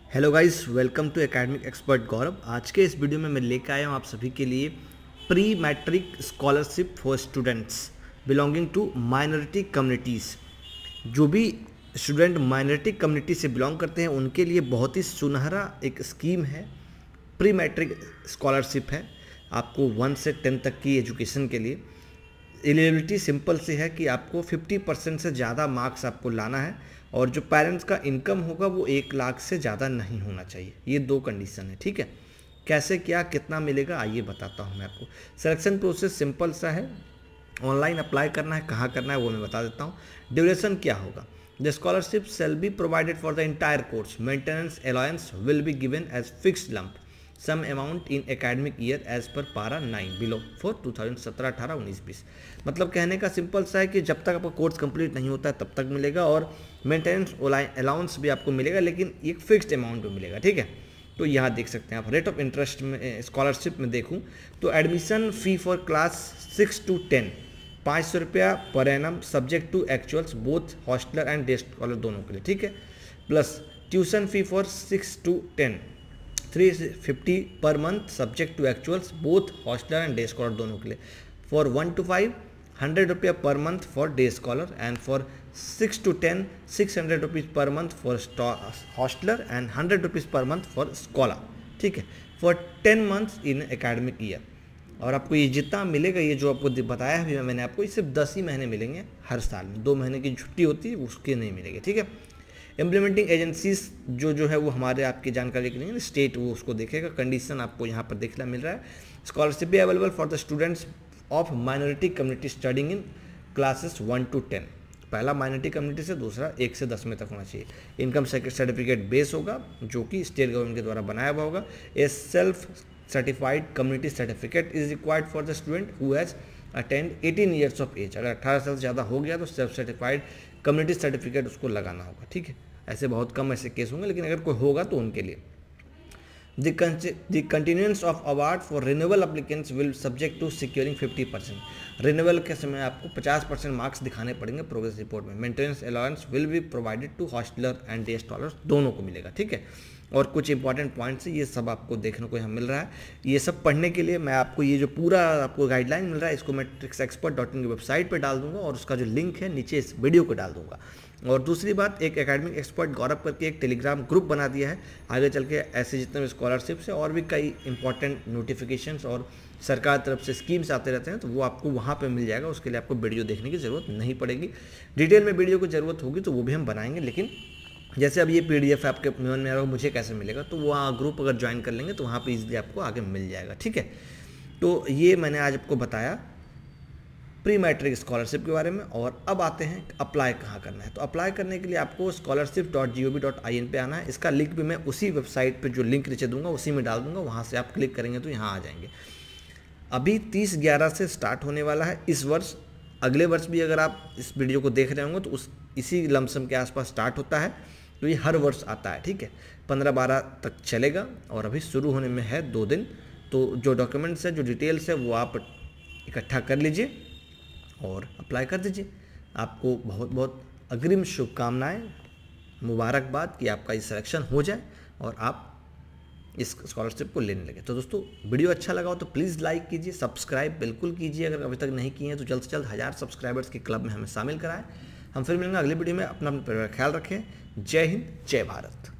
Hello guys, welcome to academic expert Gaurav. आज के इस वीडियो में मैं लेकर आया हूँ आप सभी के लिए pre matric scholarship for students belonging to minority communities. जो भी स्टूडेंट माइनॉरिटी कम्युनिटी से बिलोंग करते हैं उनके लिए बहुत ही सुनहरा एक स्कीम है। प्री मैट्रिक स्कॉलरशिप है आपको 1 से 10 तक की एजुकेशन के लिए। एलिजिबिलिटी सिंपल सी है कि आपको 50% से ज़्यादा मार्क्स आपको लाना है और जो पेरेंट्स का इनकम होगा वो 1 लाख से ज़्यादा नहीं होना चाहिए। ये 2 कंडीशन है, ठीक है। कैसे क्या कितना मिलेगा आइए बताता हूँ मैं आपको। सिलेक्शन प्रोसेस सिंपल सा है, ऑनलाइन अप्लाई करना है, कहाँ करना है वो मैं बता देता हूँ। ड्यूरेशन क्या होगा, the scholarship shall be provided for the entire course, maintenance allowance will be given as fixed lump sum amount in academic year as per para 9 below for 2017, 18, 19, 20। मतलब कहने का सिंपल सा है कि जब तक आपका कोर्स कंप्लीट नहीं होता है तब तक मिलेगा और मेंटेनेंस अलाउंस भी आपको मिलेगा, लेकिन एक फिक्स्ड अमाउंट में मिलेगा, ठीक है। तो यहाँ देख सकते हैं आप रेट ऑफ इंटरेस्ट में स्कॉलरशिप में देखूँ तो admission fee for class 6 to 10 500 रुपया per annum subject to actuals both hosteller and day scholar दोनों के लिए, ठीक है। Plus tuition fee for 6 to 10 350 per month subject to actuals both hosteller and day scholar दोनों के लिए। फॉर 1 to 5 100 रुपया per month for day scholar and for 6 to 10 600 rupees per month for hosteller and 100 rupees per month for scholar, ठीक है। For 10 months in academic year. और आपको ये जितना मिलेगा, ये जो आपको बताया है मैंने आपको, ये सिर्फ 10 ही महीने मिलेंगे हर साल में। 2 महीने की छुट्टी होती है उसके नहीं मिलेगी, ठीक है। इम्प्लीमेंटिंग एजेंसीज जो है वो हमारे आपकी जानकारी के लिए स्टेट वो उसको देखेगा। कंडीशन आपको यहाँ पर देखना मिल रहा है। स्कॉलरशिप भी available for the students of minority community studying in classes 1 to 10। पहला माइनॉरिटी कम्युनिटी से, दूसरा 1 से 10 में तक होना चाहिए। इनकम सर्टिफिकेट बेस होगा जो कि स्टेट गवर्नमेंट के द्वारा बनाया हुआ होगा। A self certified community certificate is required for the student who has attend 18 years of age. अगर 18 साल से ज़्यादा हो गया तो सेल्फ सर्टिफाइड कम्युनिटी सर्टिफिकेट उसको लगाना होगा, ठीक है। ऐसे बहुत कम ऐसे केस होंगे, लेकिन अगर कोई होगा तो उनके लिए the continuance of award for renewal applicants will subject to securing 50%। Renewal के समय आपको 50% मार्क्स दिखाने पड़ेंगे प्रोग्रेस रिपोर्ट में। Maintenance allowance will be provided to hosteller and day scholars दोनों को मिलेगा, ठीक है। और कुछ इंपॉर्टेंट पॉइंट्स ये सब आपको देखने को यहाँ मिल रहा है। ये सब पढ़ने के लिए मैं आपको ये जो पूरा आपको गाइडलाइन मिल रहा है इसको मैं trixexpert.in की वेबसाइट पर डाल दूंगा और उसका जो लिंक है नीचे इस वीडियो को डाल दूंगा। और दूसरी बात, एक एकेडमिक एक्सपर्ट गौरव करके एक टेलीग्राम ग्रुप बना दिया है। आगे चल के ऐसे जितने भी स्कॉलरशिप से और भी कई इंपॉर्टेंट नोटिफिकेशंस और सरकार तरफ से स्कीम्स आते रहते हैं, तो वो आपको वहाँ पे मिल जाएगा। उसके लिए आपको वीडियो देखने की ज़रूरत नहीं पड़ेगी। डिटेल में वीडियो की ज़रूरत होगी तो वो भी हम बनाएंगे, लेकिन जैसे अब ये PDF आपके मन में आ रहा हो मुझे कैसे मिलेगा, तो वहाँ ग्रुप अगर ज्वाइन कर लेंगे तो वहाँ पे इजीली आपको आगे मिल जाएगा, ठीक है। तो ये मैंने आज आपको बताया प्री मैट्रिक स्कॉलरशिप के बारे में। और अब आते हैं अप्लाई कहाँ करना है। तो अप्लाई करने के लिए आपको scholarship.gov.in पे आना है। इसका लिंक भी मैं उसी वेबसाइट पे जो लिंक नीचे दूंगा उसी में डाल दूंगा, वहाँ से आप क्लिक करेंगे तो यहाँ आ जाएंगे। अभी 30/11 से स्टार्ट होने वाला है इस वर्ष। अगले वर्ष भी अगर आप इस वीडियो को देख रहे होंगे तो इसी लमसम के आसपास स्टार्ट होता है। तो ये हर वर्ष आता है, ठीक है। 15-12 तक चलेगा और अभी शुरू होने में है 2 दिन। तो जो डॉक्यूमेंट्स है, जो डिटेल्स है वो आप इकट्ठा कर लीजिए और अप्लाई कर दीजिए। आपको बहुत बहुत अग्रिम शुभकामनाएं, मुबारकबाद कि आपका ये सिलेक्शन हो जाए और आप इस स्कॉलरशिप को लेने लगे। तो दोस्तों, वीडियो अच्छा लगा हो तो प्लीज़ लाइक कीजिए, सब्सक्राइब बिल्कुल कीजिए। अगर अभी तक नहीं किए हैं तो जल्द से जल्द 1000 सब्सक्राइबर्स के क्लब में हमें शामिल कराएं। हम फिर मिलेंगे अगले वीडियो में। अपना ख्याल रखें। जय हिंद, जय भारत।